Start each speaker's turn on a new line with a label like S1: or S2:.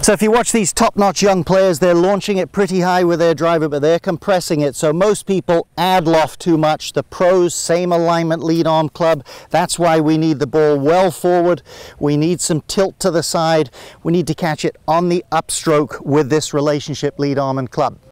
S1: So if you watch these top-notch young players, they're launching it pretty high with their driver, but they're compressing it. So most people add loft too much. The pros, same alignment lead arm club. That's why we need the ball well forward. We need some tilt to the side. We need to catch it on the upstroke with this relationship lead arm and club.